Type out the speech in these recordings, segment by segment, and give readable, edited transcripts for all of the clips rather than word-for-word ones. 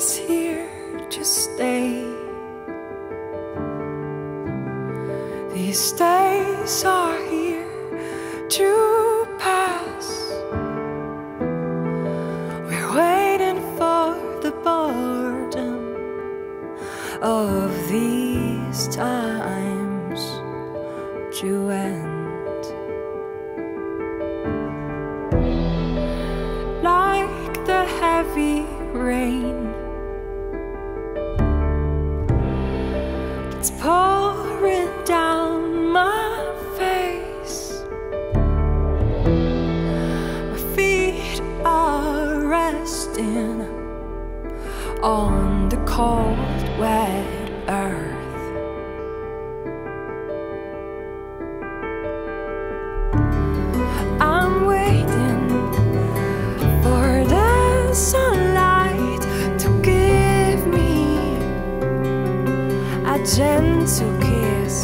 is here to stay. These days are here to pass. We're waiting for the boredom of these times to end. Like the heavy rain, it's pouring down my face. My feet are resting on the cold, wet earth. I'm waiting for the sunlight to give me a gentle kiss,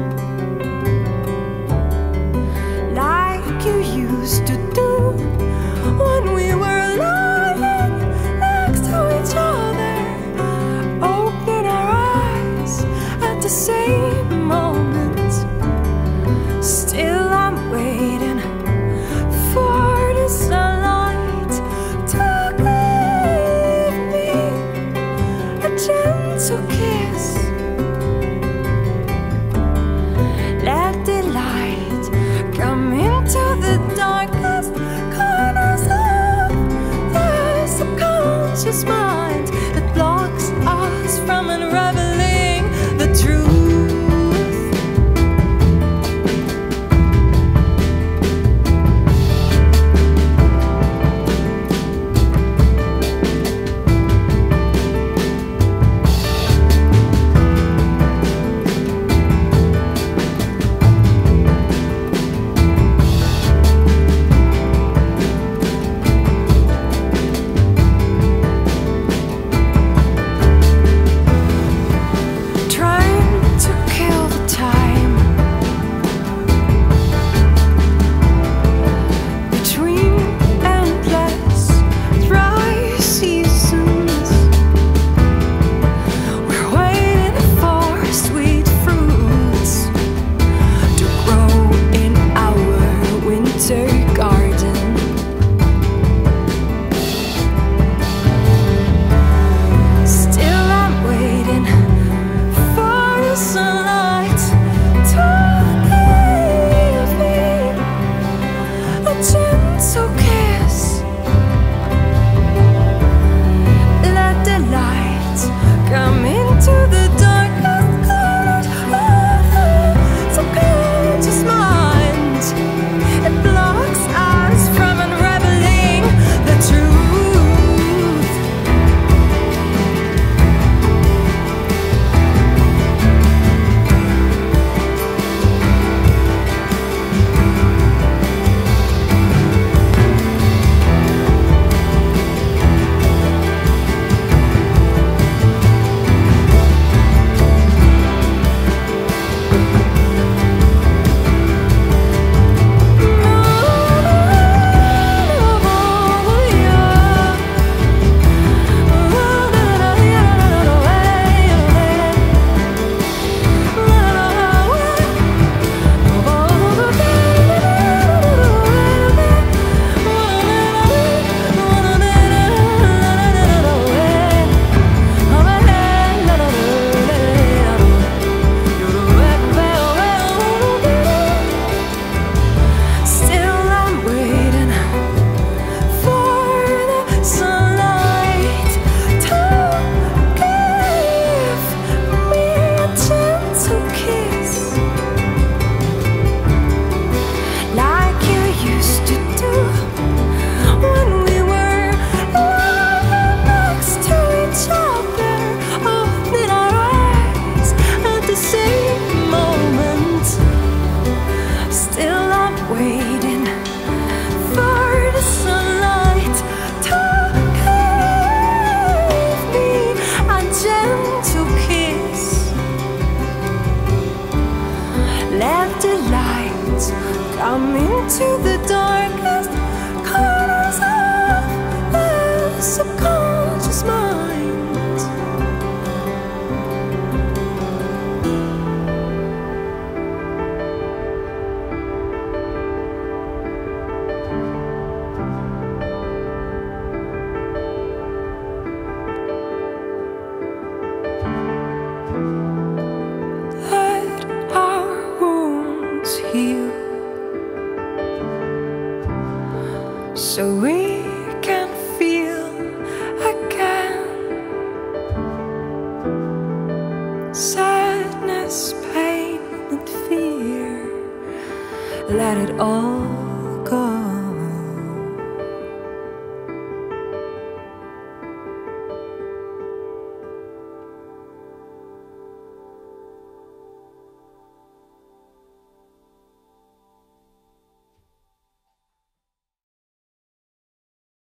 like you used to do when we were lying next to each other, open our eyes at the same moment. Still I'm waiting for the sunlight to give me a gentle kiss. Let the light come into the darkest corners of the subconscious mind that blocks us from unraveling the truth. Come into the darkest corners of the subconscious.